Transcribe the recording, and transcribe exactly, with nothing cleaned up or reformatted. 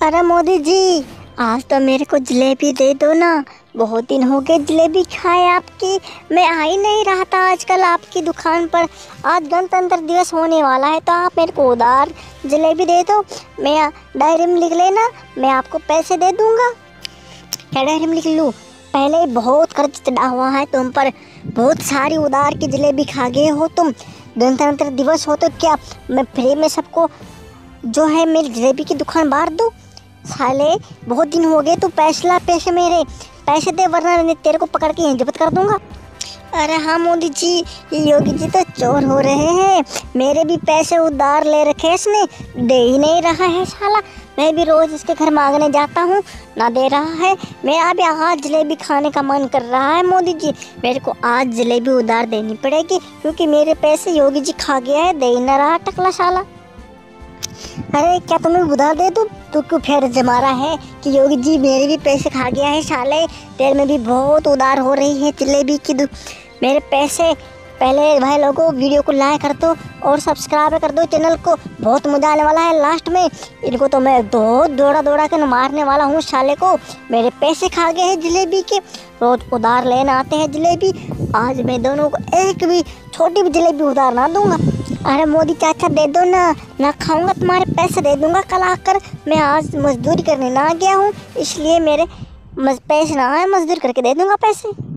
अरे मोदी जी, आज तो मेरे को जलेबी दे दो ना। बहुत दिन हो गए जलेबी खाए आपकी। मैं आ ही नहीं रहा था आजकल आपकी दुकान पर। आज गणतंत्र दिवस होने वाला है तो आप मेरे को उधार जलेबी दे दो। मैं डायरी में लिख लेना, मैं आपको पैसे दे दूँगा। क्या डायरी में लिख लूँ? पहले बहुत कर्ज चढ़ा हुआ है तुम पर। बहुत सारी उधार की जलेबी खा गए हो तुम। गणतंत्र दिवस हो तो क्या मैं फ्री में सबको जो है मेरी जलेबी की दुकान बांट दूँ? साले बहुत दिन हो गए, तू पैसे ला, पैसे मेरे पैसे दे वरना मैं तेरे को पकड़ के यहीं जब्त कर दूंगा। अरे हाँ मोदी जी, ये योगी जी तो चोर हो रहे हैं। मेरे भी पैसे उधार ले रखे इसने, दे ही नहीं रहा है साला। मैं भी रोज़ इसके घर मांगने जाता हूँ, ना दे रहा है। मेरा भी आज जलेबी खाने का मन कर रहा है मोदी जी। मेरे को आज जलेबी उधार देनी पड़ेगी क्योंकि मेरे पैसे योगी जी खा गया है, दे ही ना रहा टकला साला। अरे क्या तुम्हें उधार दे दूँ? तू क्यों फिर जमा रहा है कि योगी जी मेरे भी पैसे खा गया है साले। तेरे में भी बहुत उधार हो रही है जलेबी की दु मेरे पैसे। पहले भाई लोगों वीडियो को लाइक कर दो और सब्सक्राइब कर दो चैनल को। बहुत मजा आने वाला है लास्ट में। इनको तो मैं बहुत दौड़ा दौड़ा कर मारने वाला हूँ साले को। मेरे पैसे खा गए हैं जलेबी के। रोज उधार लेना आते हैं जलेबी। आज मैं दोनों को एक भी छोटी भी जलेबी उधार ना दूंगा। अरे मोदी चाचा दे दो ना, ना खाऊंगा तुम्हारे पैसे दे दूंगा कल आकर। मैं आज मजदूरी करने ना गया हूँ इसलिए मेरे पैसे ना आए, मजदूरी करके दे दूंगा पैसे।